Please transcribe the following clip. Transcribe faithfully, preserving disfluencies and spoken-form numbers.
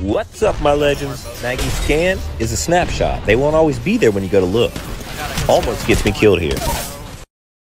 What's up, my legends? Maggie's scan is a snapshot. They won't always be there when you go to look. Almost gets me killed here.